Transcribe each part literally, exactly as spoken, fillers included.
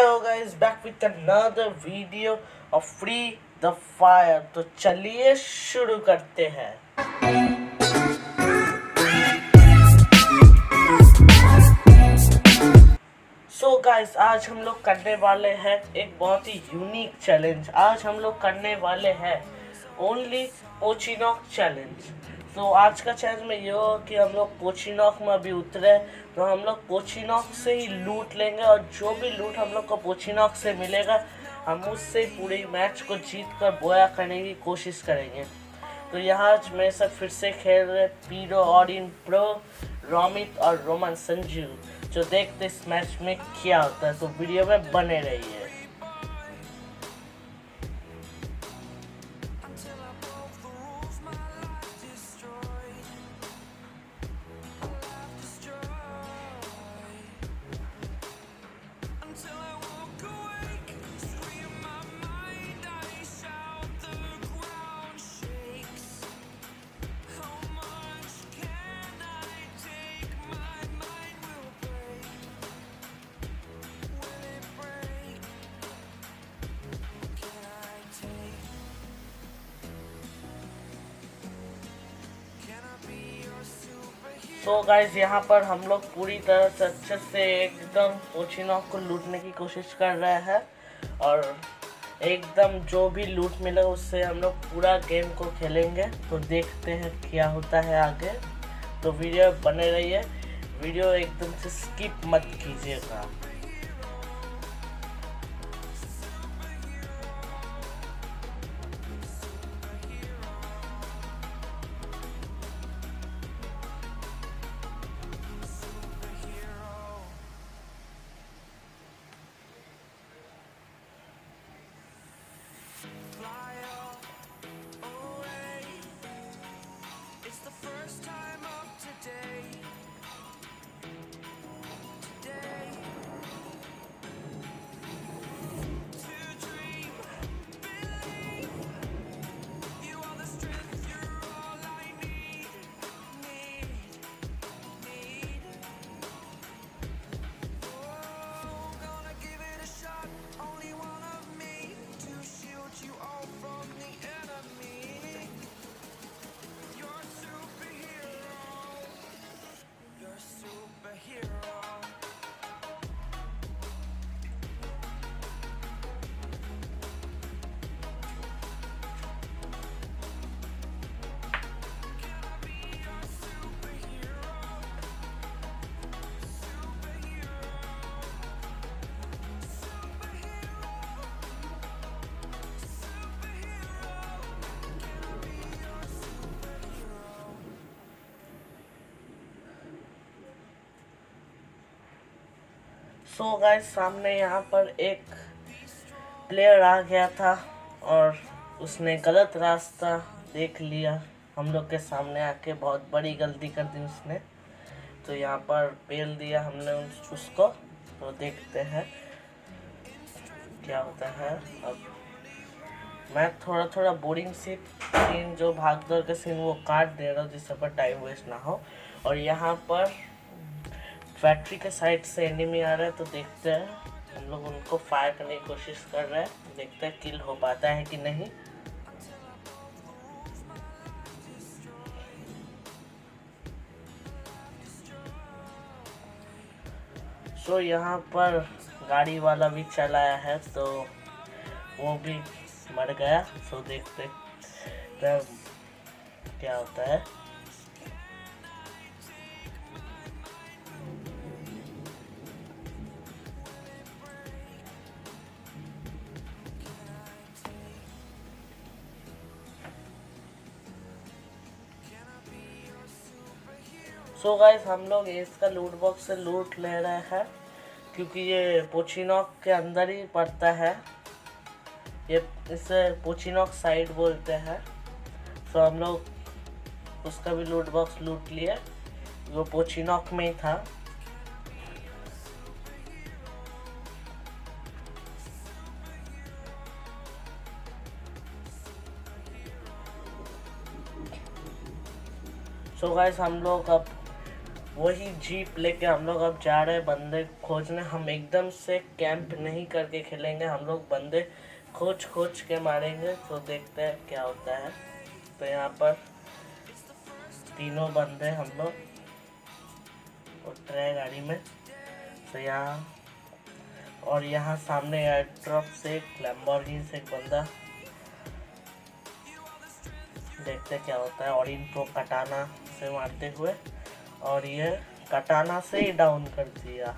Hello guys, back with another video of Free the Fire। तो चलिए शुरू करते हैं। सो so गाइस, आज हम लोग करने वाले हैं एक बहुत ही यूनिक चैलेंज। आज हम लोग करने वाले हैं ओनली पोचिनोक चैलेंज। तो आज का चैलेंज में ये हो कि हम लोग पोचिनोक में अभी उतरे, तो हम लोग पोचिनोक से ही लूट लेंगे और जो भी लूट हम लोग को पोचिनोक से मिलेगा हम उससे पूरी मैच को जीत कर बोया करने की कोशिश करेंगे। तो यहाँ मेरे साथ फिर से खेल रहे पीरो और इन प्रो, रोमित और रोमन संजू। जो देखते इस मैच में क्या होता है, तो वीडियो में बने रहिए। तो गाइज यहाँ पर हम लोग पूरी तरह से अच्छे से एकदम पोचिनोक को लूटने की कोशिश कर रहे हैं और एकदम जो भी लूट मिले उससे हम लोग पूरा गेम को खेलेंगे। तो देखते हैं क्या होता है आगे। तो वीडियो बने रहिए, वीडियो एकदम से स्किप मत कीजिएगा। सो so गाइस, सामने यहाँ पर एक प्लेयर आ गया था और उसने गलत रास्ता देख लिया। हम लोग के सामने आके बहुत बड़ी गलती कर दी उसने। तो यहाँ पर पेल दिया हमने उसको। तो देखते हैं क्या होता है। अब मैं थोड़ा थोड़ा बोरिंग सी सीन, जो भाग दौड़ के सीन, वो काट दे रहा हूँ जिससे पर टाइम वेस्ट ना हो। और यहाँ पर फैक्ट्री के साइड से एनिमी आ रहा है, तो देखते हैं। हम लोग उनको फायर करने की कोशिश कर रहे हैं, देखते हैं किल हो पाता है कि नहीं। तो यहाँ पर गाड़ी वाला भी चलाया है, तो वो भी मर गया। तो देखते हैं क्या होता है। सो so गाइस, हम लोग इसका लूट बॉक्स से लूट ले रहे हैं क्योंकि ये पोचिनोक के अंदर ही पड़ता है। ये इसे पोचिनोक साइड बोलते हैं। सो so हम लोग उसका भी लूट बॉक्स लूट लिए, वो पोचिनोक में ही था। सो गाइस, हम लोग अब वही जीप लेके हम लोग अब जा रहे हैं बंदे खोजने। हम एकदम से कैंप नहीं करके खेलेंगे, हम लोग बंदे खोज खोज के मारेंगे। तो देखते हैं क्या होता है। तो यहाँ पर तीनों बंदे हम लोग उठ रहे हैं गाड़ी में। तो यहाँ और यहाँ सामने एयर ड्रॉप से एक लैम्बोर्गिनी से एक बंदा, देखते क्या होता है। और इनको कटाना से मारते हुए, और ये कटाना से ही डाउन कर दिया।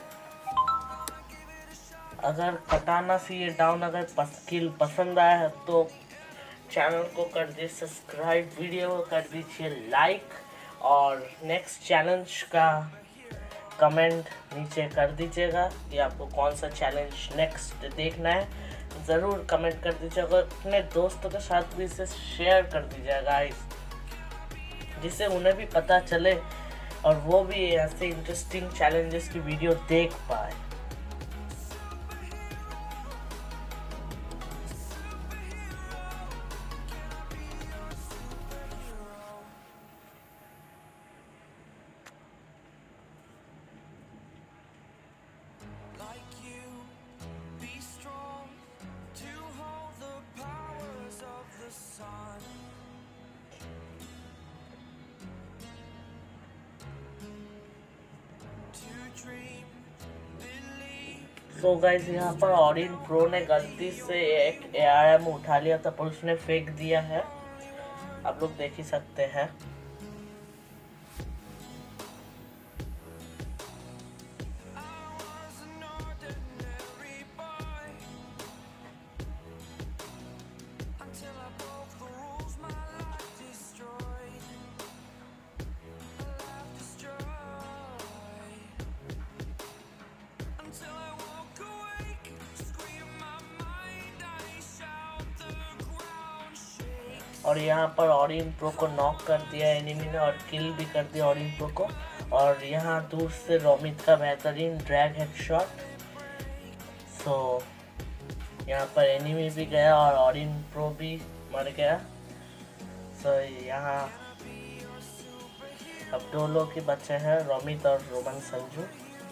अगर कटाना से ये डाउन अगर स्किल पसंद आया है तो चैनल को कर दीजिए सब्सक्राइब, वीडियो को कर दीजिए लाइक, और नेक्स्ट चैलेंज का कमेंट नीचे कर दीजिएगा कि आपको कौन सा चैलेंज नेक्स्ट देखना है। ज़रूर कमेंट कर दीजिएगा, अपने दोस्तों के साथ भी इसे शेयर कर दीजिएगा गाइस, जिससे उन्हें भी पता चले और वो भी ऐसे इंटरेस्टिंग चैलेंजेस की वीडियो देख पाए। तो गाइस यहाँ पर ऑरिन प्रो ने गलती से एक ए आर एम उठा लिया था पर उसने फेंक दिया है, आप लोग देख ही सकते हैं। और यहाँ पर ऑरिन प्रो को नॉक कर दिया एनिमी ने और किल भी कर दिया ऑरिन प्रो को। और यहाँ दूर से रोमित का बेहतरीन ड्रैग हेडशॉट। सो यहाँ पर एनिमी भी गया और ऑरिन प्रो भी मर गया। सो यहाँ अब दो लोग ही बचे हैं, रोमित और रोमन संजू।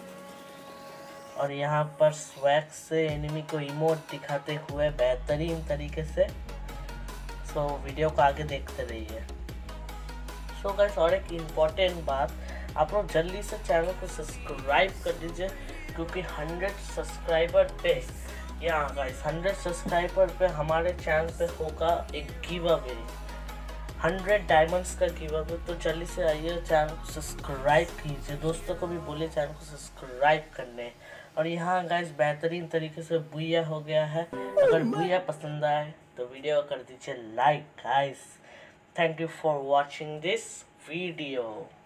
और यहाँ पर स्वैग से एनिमी को इमोट दिखाते हुए बेहतरीन तरीके से। सो so, वीडियो को आगे देखते रहिए। सो so, गाइस और एक इम्पॉर्टेंट बात, आप लोग जल्दी से चैनल को सब्सक्राइब कर दीजिए, क्योंकि हंड्रेड सब्सक्राइबर पे यहाँ गाइस हंड्रेड सब्सक्राइबर पे हमारे चैनल पे होगा एक गिव अवे, हंड्रेड डायमंड्स का गिव अवे। तो जल्दी से आइए, चैनल को सब्सक्राइब कीजिए, दोस्तों को भी बोलिए चैनल को सब्सक्राइब करने। और यहाँ गाइस बेहतरीन तरीके से बुया हो गया है। अगर बुया पसंद आए तो वीडियो कर दीजिए like guys. Thank you for watching this video.